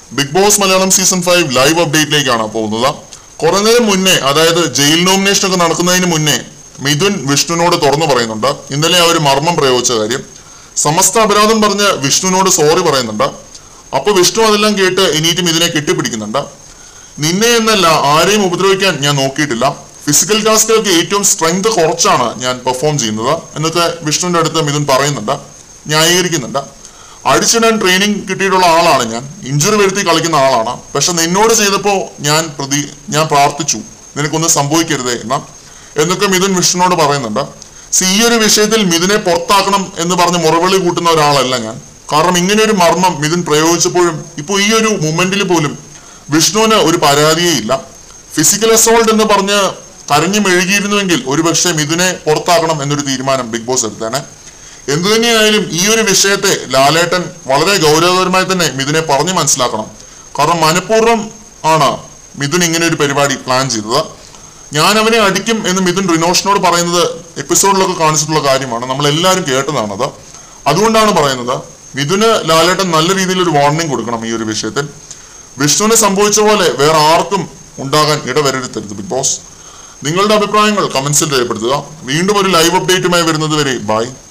Big Boss Malayalam season 5 live അപ്ഡേറ്റിലേക്കാണ് പോകുന്നത്. കുറഞ്ഞതിന് മുന്നേ, അതായത് ജയിൽ നോമിനേഷൻ ഒക്കെ നടക്കുന്നതിന് മുന്നേ മിഥുൻ വിഷ്ണുവിനോട് തുറന്നു പറയുന്നുണ്ട്. ഇന്നലെ ആ ഒരു മർമ്മം പ്രയോഗിച്ച കാര്യം സമസ്ത അപരാധം പറഞ്ഞ് വിഷ്ണുവിനോട് സോറി പറയുന്നുണ്ട്. അപ്പൊ വിഷ്ണു അതെല്ലാം കേട്ട് ഇനിയിട്ടും ഇതിനെ കെട്ടിപ്പിടിക്കുന്നുണ്ട്. നിന്നെ എന്നല്ല ആരെയും ഉപദ്രവിക്കാൻ ഞാൻ നോക്കിയിട്ടില്ല, ഫിസിക്കൽ ടാസ്കുകൾക്ക് ഏറ്റവും സ്ട്രെങ്ത് കുറച്ചാണ് ഞാൻ പെർഫോം ചെയ്യുന്നത് എന്നൊക്കെ വിഷ്ണുവിന്റെ അടുത്ത് മിഥുൻ പറയുന്നുണ്ട്, ന്യായീകരിക്കുന്നുണ്ട്. അടിച്ചിടാൻ ട്രെയിനിങ് കിട്ടിയിട്ടുള്ള ആളാണ് ഞാൻ, ഇഞ്ചുറി വരുത്തി കളിക്കുന്ന ആളാണ്. പക്ഷെ നിന്നോട് ചെയ്തപ്പോ ഞാൻ പ്രാർത്ഥിച്ചു നിനക്കൊന്നും സംഭവിക്കരുതേ എന്നൊക്കെ മിഥുൻ വിഷ്ണുവിനോട് പറയുന്നുണ്ട്. ഈ ഒരു വിഷയത്തിൽ മിഥുനെ പുറത്താക്കണം എന്ന് പറഞ്ഞ് മുറവിളി കൂട്ടുന്ന ഒരാളല്ല ഞാൻ. കാരണം ഇങ്ങനെ ഒരു മർമ്മം മിഥുൻ പ്രയോഗിച്ചപ്പോഴും ഇപ്പൊ ഈ ഒരു മൊമെന്റിൽ പോലും വിഷ്ണുവിന് ഒരു പരാതിയേ ഇല്ല. ഫിസിക്കൽ അസോൾട്ട് എന്ന് പറഞ്ഞ് കരഞ്ഞു മെഴുകിയിരുന്നുവെങ്കിൽ ഒരുപക്ഷെ മിഥുനെ പുറത്താക്കണം എന്നൊരു തീരുമാനം ബിഗ് ബോസ് എടുത്തേനെ. എന്തു തന്നെയായാലും ഈ ഒരു വിഷയത്തെ ലാലേട്ടൻ വളരെ ഗൗരവകരമായി തന്നെ മിഥുനെ പറഞ്ഞ് മനസ്സിലാക്കണം. കാരണം മനഃപൂർവ്വം ആണ് മിഥുൻ ഇങ്ങനെ ഒരു പരിപാടി പ്ലാൻ ചെയ്തത്. ഞാൻ അവനെ അടിക്കും എന്ന് മിഥുൻ റിനോഷിനോട് പറയുന്നത് എപ്പിസോഡിലൊക്കെ കാണിച്ചിട്ടുള്ള കാര്യമാണ്, നമ്മൾ എല്ലാവരും കേട്ടതാണത്. അതുകൊണ്ടാണ് പറയുന്നത് മിഥുന് ലാലേട്ടൻ നല്ല രീതിയിൽ ഒരു വാർണിംഗ് കൊടുക്കണം ഈ ഒരു വിഷയത്തിൽ. വിഷ്ണുവിന് സംഭവിച്ച പോലെ വേറെ ആർക്കും ഉണ്ടാകാൻ ഇടവരുത്തരുത് ബിഗ് ബോസ്. നിങ്ങളുടെ അഭിപ്രായങ്ങൾ കമന്റ്സിൽ രേഖപ്പെടുത്തുക. വീണ്ടും ഒരു ലൈവ് അപ്ഡേറ്റുമായി വരുന്നത് വരെ ബൈ.